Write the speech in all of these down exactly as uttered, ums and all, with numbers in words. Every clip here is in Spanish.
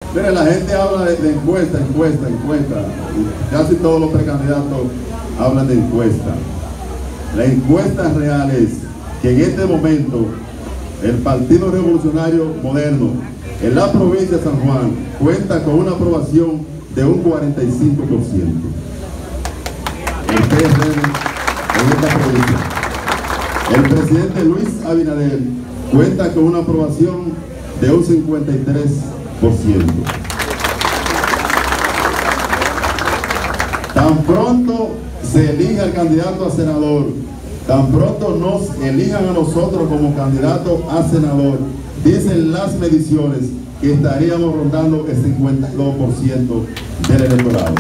Mire, la gente habla de, de encuesta, encuesta, encuesta. Casi todos los precandidatos hablan de encuesta. La encuesta real es que en este momento el Partido Revolucionario Moderno en la provincia de San Juan cuenta con una aprobación de un cuarenta y cinco por ciento. El P R M en esta provincia. El presidente Luis Abinader cuenta con una aprobación de un cincuenta y tres por ciento. Tan pronto se elija el candidato a senador, tan pronto nos elijan a nosotros como candidato a senador, dicen las mediciones que estaríamos rondando el cincuenta y dos por ciento del electorado.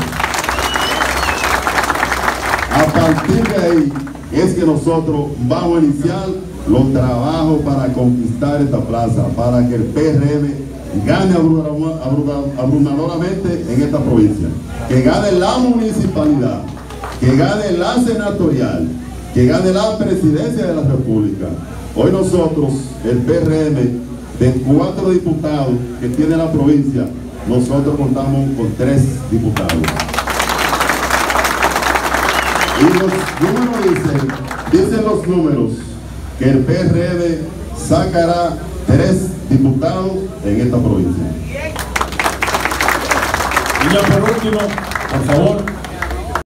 A partir de ahí es que nosotros vamos a iniciar los trabajos para conquistar esta plaza, para que el P R M gane abrumadoramente en esta provincia, que gane la municipalidad, que gane la senatorial, que gane la presidencia de la República. Hoy nosotros, el P R M, de cuatro diputados que tiene la provincia, nosotros contamos con tres diputados. Y los números dicen, dicen los números, que el P R M sacará tres diputados en esta provincia. Y ya por último, por favor.